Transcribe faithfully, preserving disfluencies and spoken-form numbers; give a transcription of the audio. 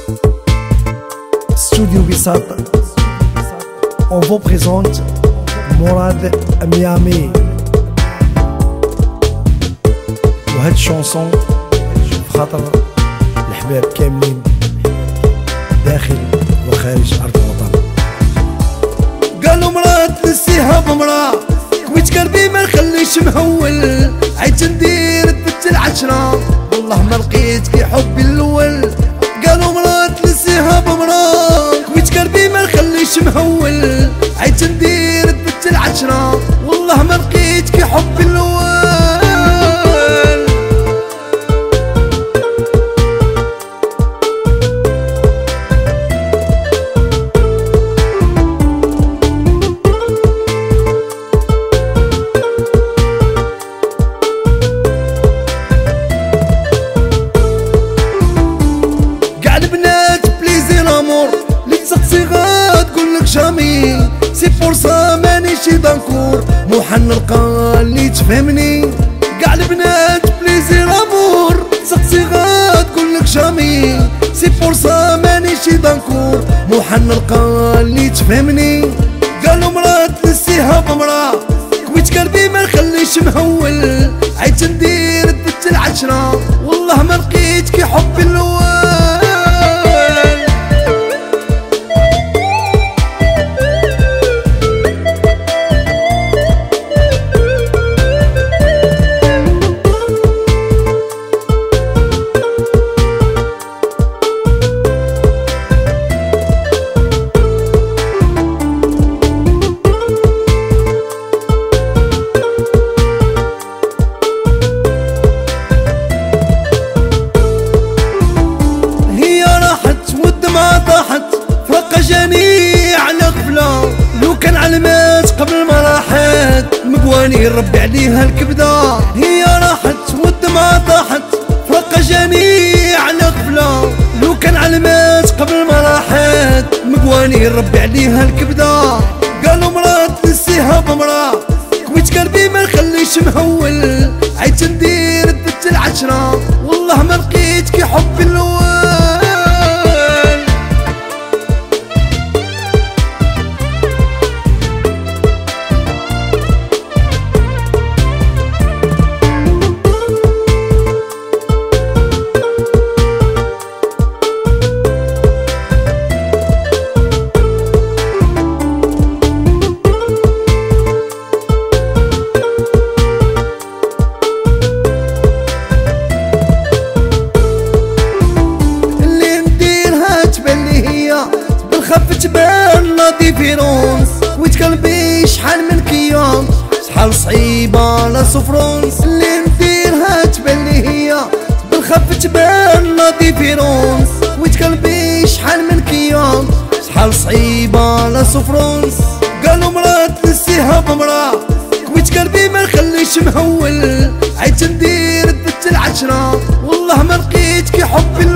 Studio Bissat, on vous présente Mourad Miami. وهاد الشونسون بخاطر الحباب كاملين داخل وخارج ارض الوطن. قالوا مرات نسيها بمرا، كويت قلبي ما نخليش مهول، عيت ندير البت العشرة والله ما لقيت كي حبي الاول. قالوا مرات نسيها بمرا، كويت قلبي ما نخليش مهول، عيت ندير البت العشرة والله ما لقيت كي حبي الاول. جامي سي بور سا مانيش دانكور، موحن نلقى اللي تفهمني. قاع البنات بليزير امور، سقسيغا تقولك جامي سي بور سا مانيش دانكور، موحن نلقى اللي تفهمني. قالوا مرات نسيها بمرا، كويت قلبي ما نخليش مهول، عيت ندير البت العشرة والله ما لقيت كي حبي الاول. جاني على غفلة، لو كان علمات قبل ما راحت مقواني نربي عليها الكبدة. هي راحت والدمعة طاحت، فرقة جاني على غفلة، لو كان علمات قبل ما راحت مقواني نربي عليها الكبدة. قالوا مرات نسيها بمرا، كويت قلبي ما نخليش مهول، عيت ندير البت العشرة والله ما لقيت كي حبي الاول. بالخف تبان لا ديفيرونس، كويت قلبي شحال من كيان، شحال صعيبة لا سفرونس. اللي نديرها تبان لي هي بالخف تبان لا ديفيرونس، كويت قلبي شحال من كيان، شحال صعيبة لا سفرونس. قالوا مرات نسيها بمرا، كويت قلبي ما نخليش مهول، عيت ندير البت العشرة والله ما لقيت كي حبي